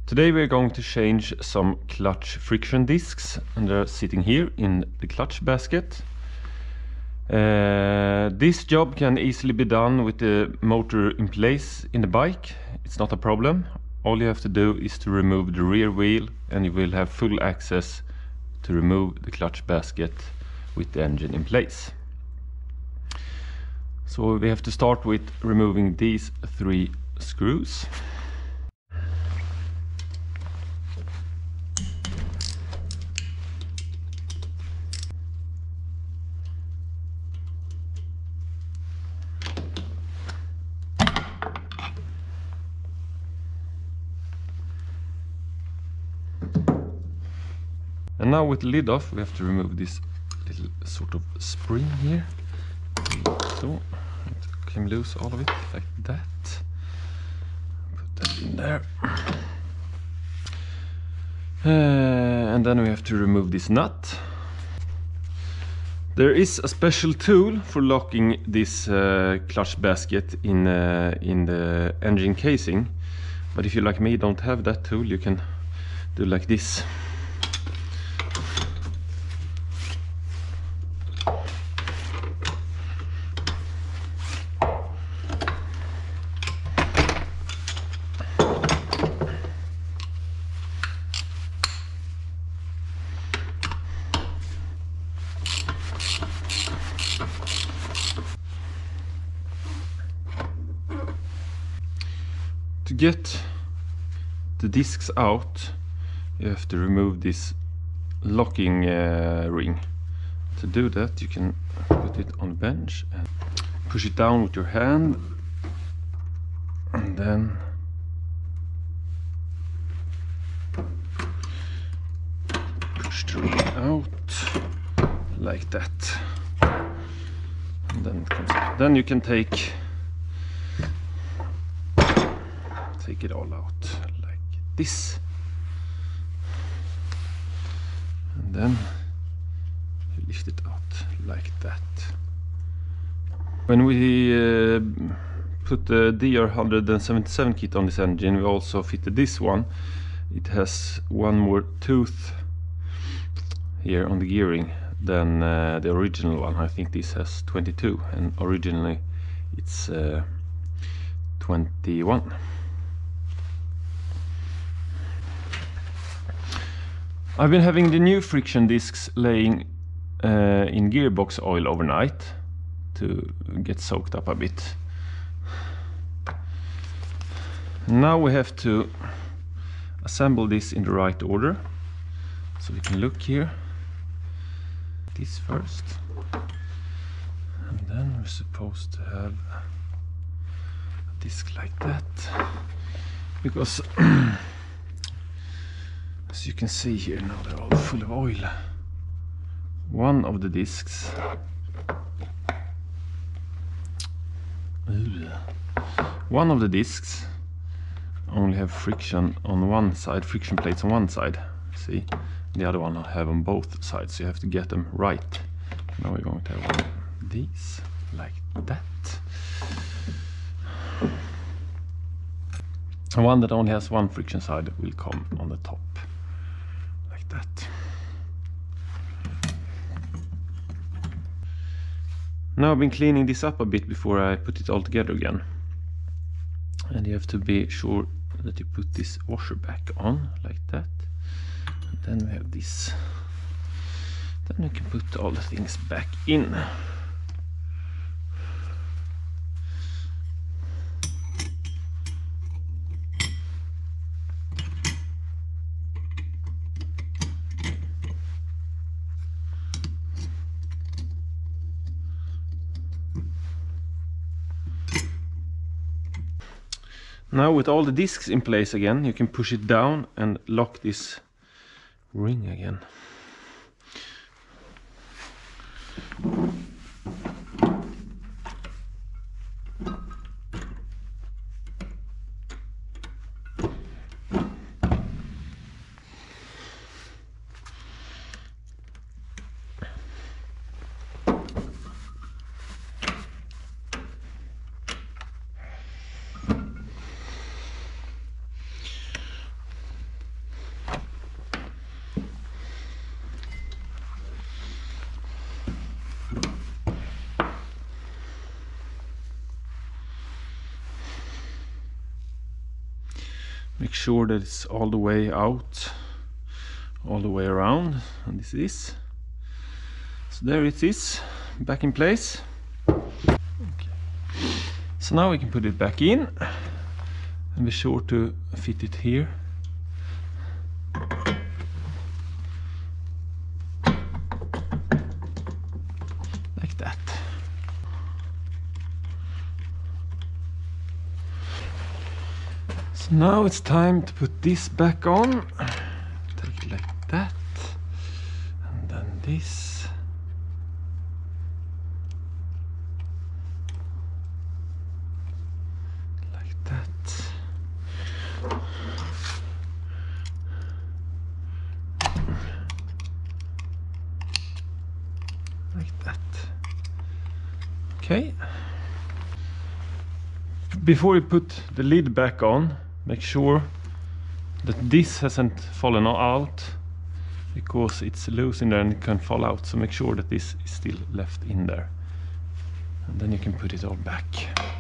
Today we're going to change some clutch friction discs, and they're sitting here in the clutch basket. This job can easily be done with the motor in place in the bike. It's not a problem. All you have to do is to remove the rear wheel and you will have full access to remove the clutch basket with the engine in place. So we have to start with removing these 3 screws. And now with the lid off, we have to remove this little sort of spring here. So, it came loose, all of it, like that. Put that in there. And then we have to remove this nut. There is a special tool for locking this clutch basket in the engine casing. But if you, like me, don't have that tool, you can do like this. To get the discs out, you have to remove this locking ring. To do that, you can put it on the bench and push it down with your hand, and then push the ring out like that, and then it comes out. Then you can take it all out like this, and then you lift it out like that. When we put the DR177 kit on this engine, we also fitted this one. It has one more tooth here on the gearing than the original one. I think this has 22 and originally it's 21. I've been having the new friction discs laying in gearbox oil overnight to get soaked up a bit. Now we have to assemble this in the right order. So we can look here. This first. And then we're supposed to have a disc like that. Because as you can see here, now they're all full of oil. One of the discs only have friction on one side, friction plates on one side. See, the other one I have on both sides, so you have to get them right. Now we're going to have one of these like that. And one that only has one friction side will come on the top. That. Now I've been cleaning this up a bit before I put it all together again, and you have to be sure that you put this washer back on like that, and then we have this. Then you can put all the things back in. Now with all the discs in place again, you can push it down and lock this ring again. Make sure that it's all the way out, all the way around, and this is. So there it is, back in place. Okay. So now we can put it back in, and be sure to fit it here. Like that. So now it's time to put this back on. Take it like that, and then this. Like that. Like that. Okay. Before you put the lid back on, make sure that this hasn't fallen out, because it's loose in there and it can fall out. So make sure that this is still left in there, and then you can put it all back.